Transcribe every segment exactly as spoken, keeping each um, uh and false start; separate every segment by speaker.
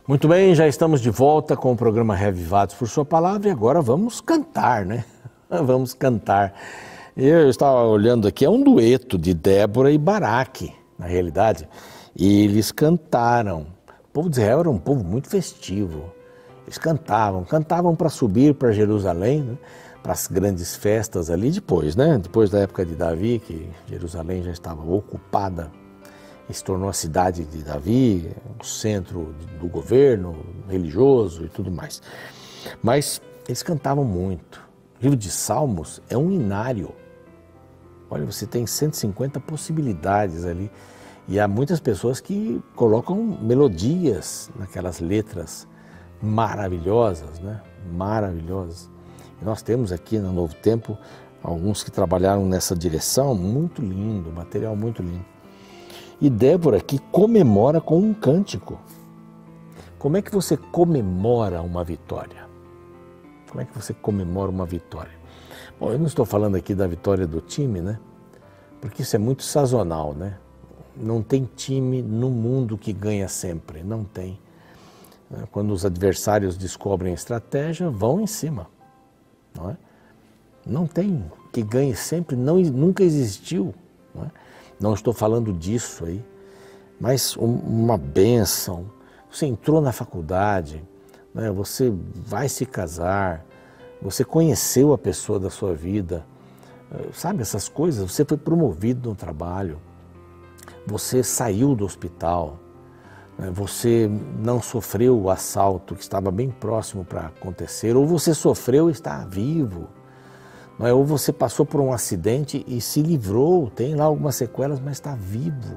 Speaker 1: Muito bem, já estamos de volta com o programa Reavivados por Sua Palavra e agora vamos cantar, né? Vamos cantar. Eu estava olhando aqui, é um dueto de Débora e Baraque, na realidade, e eles cantaram. O povo de Israel era um povo muito festivo. Eles cantavam, cantavam para subir para Jerusalém, né? Para as grandes festas ali depois, né? Depois da época de Davi, que Jerusalém já estava ocupada, e se tornou a cidade de Davi, o centro do governo religioso e tudo mais. Mas eles cantavam muito. O livro de Salmos é um inário. Olha, você tem cento e cinquenta possibilidades ali. E há muitas pessoas que colocam melodias naquelas letras maravilhosas, né? Maravilhosas. E nós temos aqui no Novo Tempo alguns que trabalharam nessa direção, muito lindo, material muito lindo. E Débora aqui comemora com um cântico. Como é que você comemora uma vitória? Como é que você comemora uma vitória? Bom, eu não estou falando aqui da vitória do time, né? Porque isso é muito sazonal, né? Não tem time no mundo que ganha sempre, não tem. Quando os adversários descobrem a estratégia, vão em cima, não é? Não tem que ganhe sempre, não, nunca existiu, não é? Não estou falando disso aí, mas uma bênção. Você entrou na faculdade, né? Você vai se casar, você conheceu a pessoa da sua vida, sabe essas coisas? Você foi promovido no trabalho, você saiu do hospital, né? Você não sofreu o assalto que estava bem próximo para acontecer, ou você sofreu e está vivo. Não é? Ou você passou por um acidente e se livrou, tem lá algumas sequelas, mas está vivo.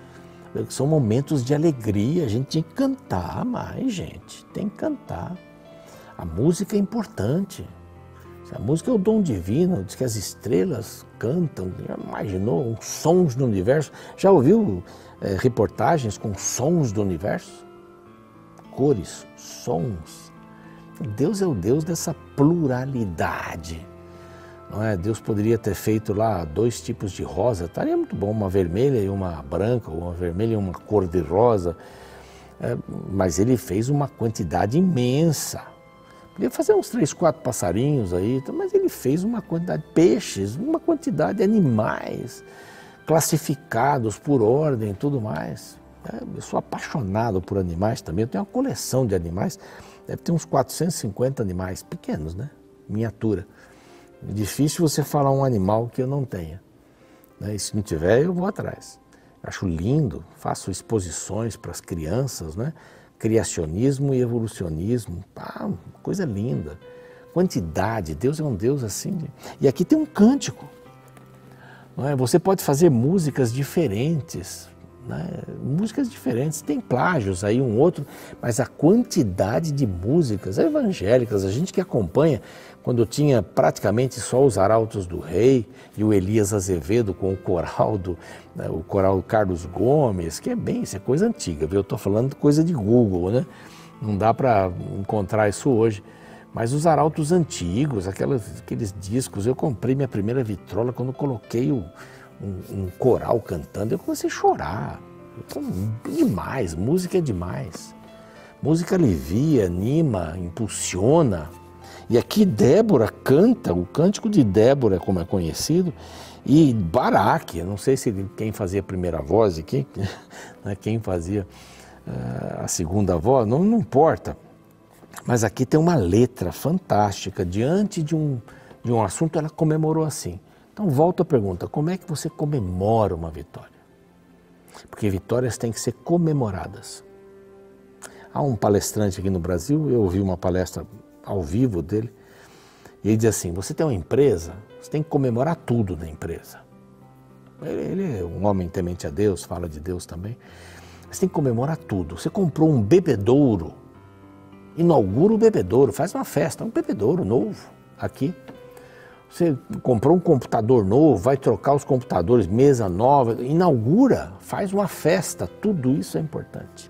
Speaker 1: São momentos de alegria, a gente tem que cantar mais, gente, tem que cantar. A música é importante. A música é o dom divino, diz que as estrelas cantam, já imaginou, os sons do universo. Já ouviu é, reportagens com sons do universo? Cores, sons. Deus é o Deus dessa pluralidade. Não é? Deus poderia ter feito lá dois tipos de rosa, estaria muito bom, uma vermelha e uma branca, ou uma vermelha e uma cor de rosa, é, mas ele fez uma quantidade imensa. Podia fazer uns três, quatro passarinhos aí, mas ele fez uma quantidade de peixes, uma quantidade de animais, classificados por ordem e tudo mais. É, eu sou apaixonado por animais também, eu tenho uma coleção de animais, deve ter uns quatrocentos e cinquenta animais, pequenos, né? Miniatura. É difícil você falar um animal que eu não tenha, né? E se não tiver, eu vou atrás. Acho lindo, faço exposições para as crianças, né? Criacionismo e evolucionismo, ah, coisa linda. Quantidade, Deus é um Deus assim. E aqui tem um cântico, não é? Você pode fazer músicas diferentes, né? Músicas diferentes, tem plágios aí, um outro, mas a quantidade de músicas evangélicas, a gente que acompanha, quando eu tinha praticamente só os Arautos do Rei e o Elias Azevedo com o coral do, né, o coral Carlos Gomes, que é bem, isso é coisa antiga, viu? Eu estou falando de coisa de Google, né? Não dá para encontrar isso hoje. Mas os Arautos antigos, aquelas, aqueles discos, eu comprei minha primeira vitrola quando coloquei o, um, um coral cantando, eu comecei a chorar. Então, demais, música é demais. Música alivia, anima, impulsiona. E aqui Débora canta, o cântico de Débora, como é conhecido, e Baraque, não sei se quem fazia a primeira voz aqui, né, quem fazia uh, a segunda voz, não, não importa. Mas aqui tem uma letra fantástica, diante de um, de um assunto, ela comemorou assim. Então volta a pergunta, como é que você comemora uma vitória? Porque vitórias têm que ser comemoradas. Há um palestrante aqui no Brasil, eu ouvi uma palestra ao vivo dele, e ele diz assim, você tem uma empresa, você tem que comemorar tudo na empresa. Ele, ele é um homem temente a Deus, fala de Deus também. Você tem que comemorar tudo. Você comprou um bebedouro, inaugura o bebedouro, faz uma festa, um bebedouro novo aqui. Você comprou um computador novo, vai trocar os computadores, mesa nova, inaugura, faz uma festa, tudo isso é importante.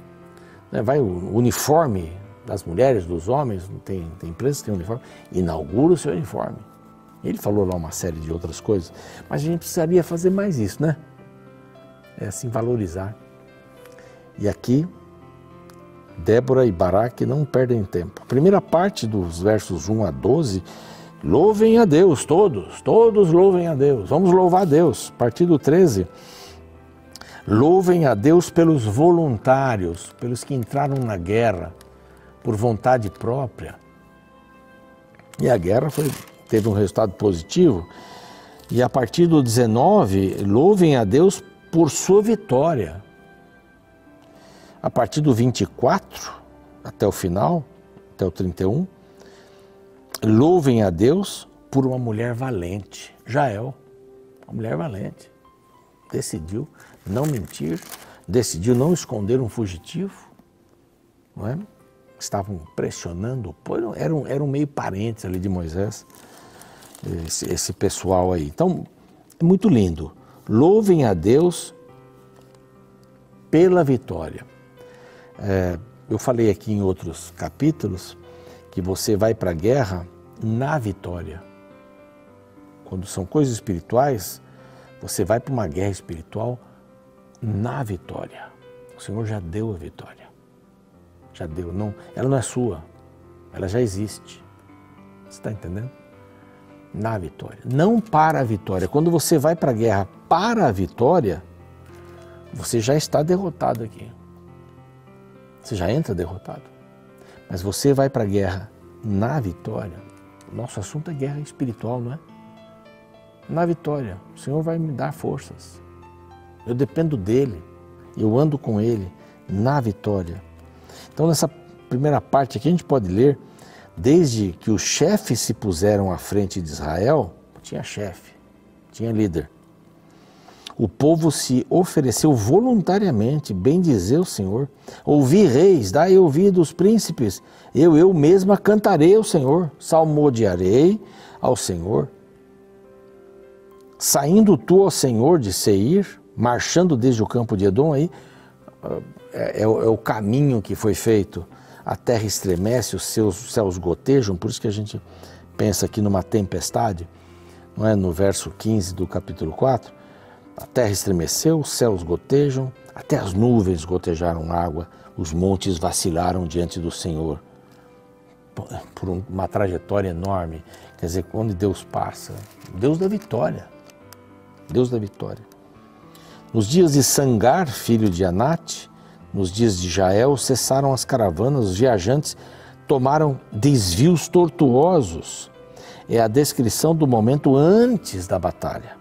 Speaker 1: Vai o uniforme das mulheres, dos homens, tem, tem empresas que têm uniforme, inaugura o seu uniforme. Ele falou lá uma série de outras coisas, mas a gente precisaria fazer mais isso, né? É assim, valorizar. E aqui, Débora e Baraque não perdem tempo. A primeira parte dos versos um a doze, louvem a Deus, todos, todos louvem a Deus. Vamos louvar a Deus. A partir do treze, louvem a Deus pelos voluntários, pelos que entraram na guerra por vontade própria. E a guerra foi, teve um resultado positivo. E a partir do dezenove, louvem a Deus por sua vitória. A partir do vinte e quatro, até o final, até o trinta e um, louvem a Deus por uma mulher valente, Jael, uma mulher valente. Decidiu não mentir, decidiu não esconder um fugitivo, não é? Estavam pressionando o povo, eram, eram meio parentes ali de Moisés, esse, esse pessoal aí. Então, é muito lindo. Louvem a Deus pela vitória. É, eu falei aqui em outros capítulos que você vai para a guerra na vitória. Quando são coisas espirituais, você vai para uma guerra espiritual na vitória. O Senhor já deu a vitória. Já deu. Não, ela não é sua. Ela já existe. Você está entendendo? Na vitória. Não para a vitória. Quando você vai para a guerra para a vitória, você já está derrotado aqui. Você já entra derrotado. Mas você vai para a guerra na vitória. Nosso assunto é guerra espiritual, não é? Na vitória. O Senhor vai me dar forças. Eu dependo dEle. Eu ando com Ele na vitória. Então, nessa primeira parte aqui, a gente pode ler, desde que os chefes se puseram à frente de Israel, tinha chefe, tinha líder. O povo se ofereceu voluntariamente, bendizer o Senhor. Ouvi reis, dai ouvidos príncipes, eu, eu mesma cantarei ao Senhor, salmodiarei ao Senhor. Saindo tu ao Senhor de Seir, marchando desde o campo de Edom, aí é, é, é o caminho que foi feito. A terra estremece, os seus céus gotejam, por isso que a gente pensa aqui numa tempestade, não é? No verso quinze do capítulo quatro, a terra estremeceu, os céus gotejam, até as nuvens gotejaram água, os montes vacilaram diante do Senhor. Por uma trajetória enorme, quer dizer, quando Deus passa, Deus da vitória, Deus da vitória. Nos dias de Sangar, filho de Anate, nos dias de Jael, cessaram as caravanas, os viajantes tomaram desvios tortuosos. É a descrição do momento antes da batalha.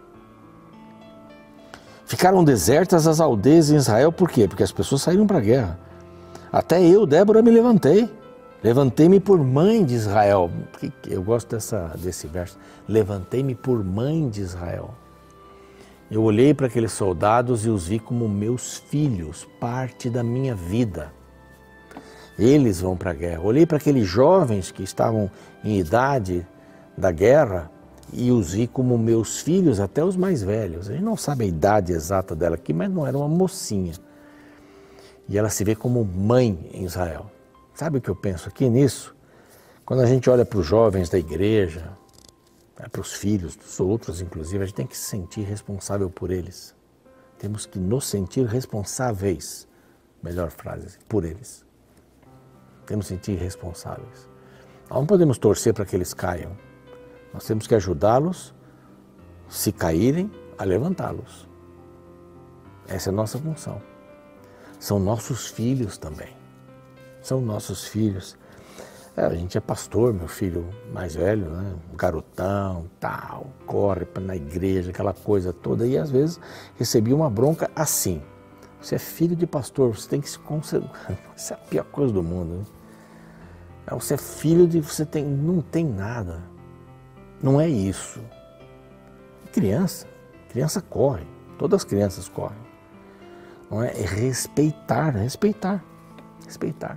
Speaker 1: Ficaram desertas as aldeias em Israel, por quê? Porque as pessoas saíram para a guerra. Até eu, Débora, me levantei. Levantei-me por mãe de Israel. Eu gosto dessa, desse verso. Levantei-me por mãe de Israel. Eu olhei para aqueles soldados e os vi como meus filhos, parte da minha vida. Eles vão para a guerra. Olhei para aqueles jovens que estavam em idade da guerra e os vi como meus filhos, até os mais velhos. A gente não sabe a idade exata dela aqui, mas não era uma mocinha. E ela se vê como mãe em Israel. Sabe o que eu penso aqui nisso? Quando a gente olha para os jovens da igreja, para os filhos dos outros, inclusive, a gente tem que se sentir responsável por eles. Temos que nos sentir responsáveis, melhor frase, por eles. Temos que sentir responsáveis. Nós não podemos torcer para que eles caiam. Nós temos que ajudá-los, se caírem, a levantá-los. Essa é a nossa função. São nossos filhos também. São nossos filhos. É, a gente é pastor, meu filho mais velho, né? Um garotão, tal, corre na igreja, aquela coisa toda. E às vezes recebi uma bronca assim. Você é filho de pastor, você tem que se concentrar. Isso é a pior coisa do mundo. Né? Você é filho de... Você tem, não tem nada. Não é isso. Criança, criança corre. Todas as crianças correm. Não é? É respeitar, respeitar, respeitar.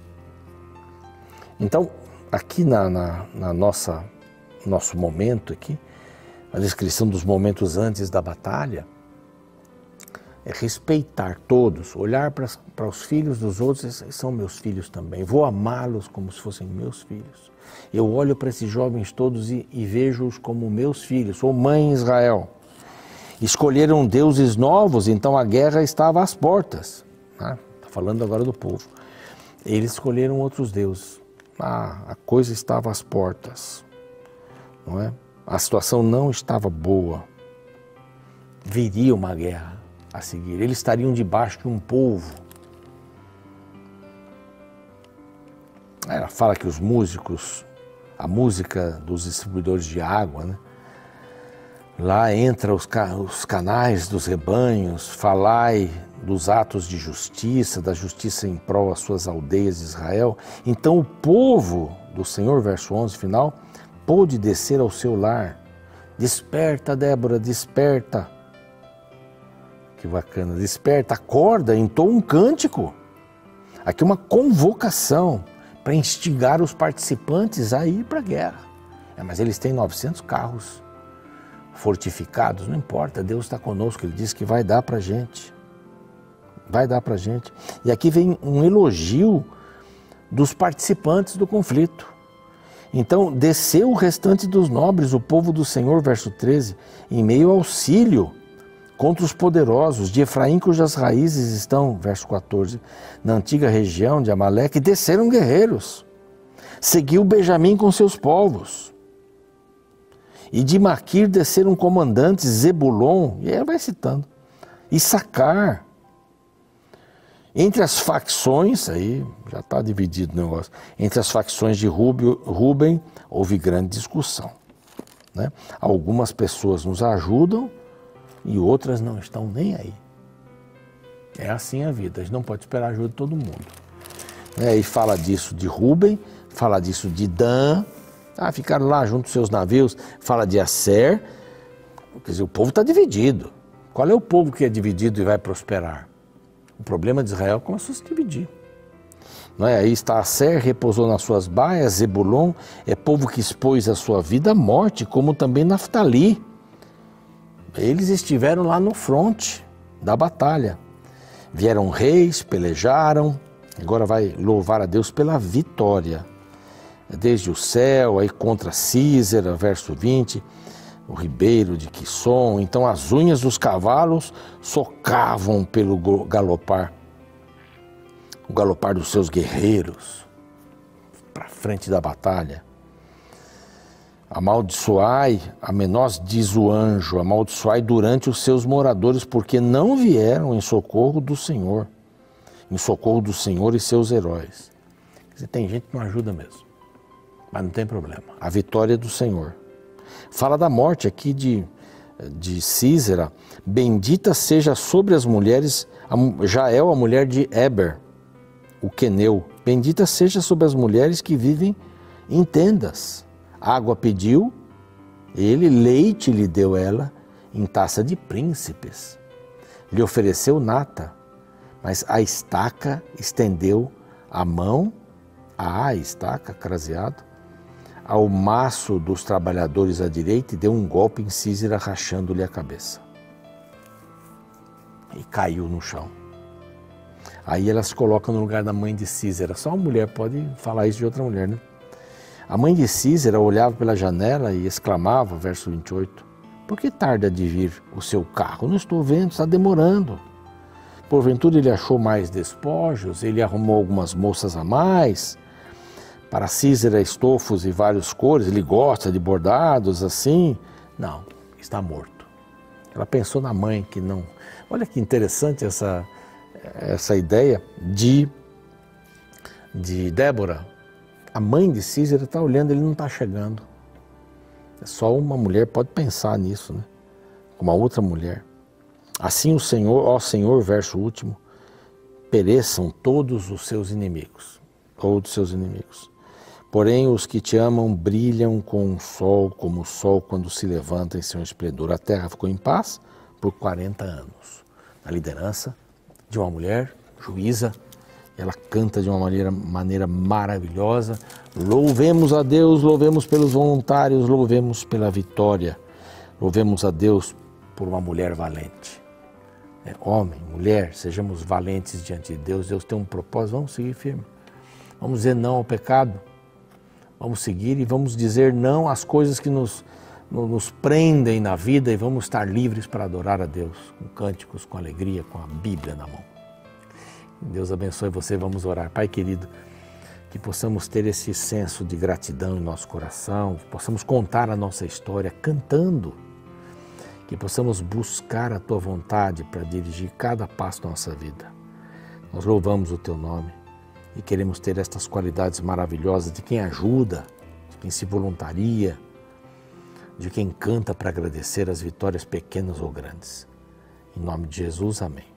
Speaker 1: Então, aqui na, na, na nossa nosso momento aqui, a descrição dos momentos antes da batalha, é respeitar todos, olhar para, para os filhos dos outros, esses são meus filhos também, vou amá-los como se fossem meus filhos. Eu olho para esses jovens todos e, e vejo-os como meus filhos, sou mãe em Israel. Escolheram deuses novos, então a guerra estava às portas. Está falando agora do povo. Eles escolheram outros deuses. Ah, a coisa estava às portas, não é? A situação não estava boa. Viria uma guerra a seguir. Eles estariam debaixo de um povo. Ela fala que os músicos, a música dos distribuidores de água, né? Lá entra os, os canais dos rebanhos, falai dos atos de justiça, da justiça em prol às suas aldeias de Israel. Então o povo do Senhor, verso onze, final, pôde descer ao seu lar. Desperta, Débora, desperta. Que bacana, desperta, acorda, entoa um cântico. Aqui uma convocação para instigar os participantes a ir para a guerra. É, mas eles têm novecentos carros fortificados, não importa, Deus está conosco, Ele diz que vai dar para a gente. Vai dar para a gente. E aqui vem um elogio dos participantes do conflito. Então, desceu o restante dos nobres, o povo do Senhor, verso treze, em meio ao auxílio contra os poderosos de Efraim, cujas raízes estão, verso quatorze, na antiga região de Amaleque, desceram guerreiros. Seguiu Benjamim com seus povos. E de Maquir desceram comandantes, Zebulon, e aí vai citando, Issacar. Entre as facções, aí já está dividido o negócio, entre as facções de Rúben houve grande discussão, né? Algumas pessoas nos ajudam e outras não estão nem aí. É assim a vida, a gente não pode esperar a ajuda de todo mundo. Né? E fala disso de Rúben, fala disso de Dan, ah, ficaram lá junto aos seus navios, fala de Asser, quer dizer, o povo está dividido. Qual é o povo que é dividido e vai prosperar? O problema de Israel começou a se dividir. Não é? Aí está Asser, repousou nas suas baias, Zebulon é povo que expôs a sua vida à morte, como também Naftali. Eles estiveram lá no fronte da batalha. Vieram reis, pelejaram, agora vai louvar a Deus pela vitória. Desde o céu, aí contra Císera, verso vinte, o ribeiro de Quisson. Então as unhas dos cavalos socavam pelo galopar, o galopar dos seus guerreiros para frente da batalha. Amaldiçoai, a menós diz o anjo, amaldiçoai durante os seus moradores, porque não vieram em socorro do Senhor, em socorro do Senhor e seus heróis. Quer dizer, tem gente que não ajuda mesmo, mas não tem problema, a vitória é do Senhor. Fala da morte aqui de, de Císera, bendita seja sobre as mulheres, Jael, a mulher de Eber, o queneu, bendita seja sobre as mulheres que vivem em tendas. Água pediu, ele, leite lhe deu ela, em taça de príncipes. Lhe ofereceu nata, mas a estaca estendeu a mão, a estaca, craseado, ao maço dos trabalhadores à direita e deu um golpe em Císera, rachando-lhe a cabeça. E caiu no chão. Aí elas colocam no lugar da mãe de Císera. Só uma mulher pode falar isso de outra mulher, né? A mãe de Císera olhava pela janela e exclamava, verso vinte e oito, por que tarda de vir o seu carro? Não estou vendo, está demorando. Porventura ele achou mais despojos, ele arrumou algumas moças a mais. Para Císera, estofos e várias cores, ele gosta de bordados assim. Não, está morto. Ela pensou na mãe que não... Olha que interessante essa, essa ideia de, de Débora. A mãe de Císera está olhando, ele não está chegando. Só uma mulher pode pensar nisso, né? Uma outra mulher. Assim o Senhor, ó Senhor, verso último, pereçam todos os seus inimigos. Todos os seus inimigos. Porém, os que te amam brilham com o sol, como o sol quando se levanta em seu esplendor. A terra ficou em paz por quarenta anos. Na liderança de uma mulher juíza, ela canta de uma maneira, maneira maravilhosa. Louvemos a Deus, louvemos pelos voluntários, louvemos pela vitória. Louvemos a Deus por uma mulher valente. É, homem, mulher, sejamos valentes diante de Deus. Deus tem um propósito, vamos seguir firme. Vamos dizer não ao pecado. Vamos seguir e vamos dizer não às coisas que nos, nos prendem na vida e vamos estar livres para adorar a Deus, com cânticos, com alegria, com a Bíblia na mão. Deus abençoe você, vamos orar. Pai querido, que possamos ter esse senso de gratidão em nosso coração, possamos contar a nossa história cantando, que possamos buscar a Tua vontade para dirigir cada passo da nossa vida. Nós louvamos o Teu nome e queremos ter estas qualidades maravilhosas de quem ajuda, de quem se voluntaria, de quem canta para agradecer as vitórias pequenas ou grandes. Em nome de Jesus, amém.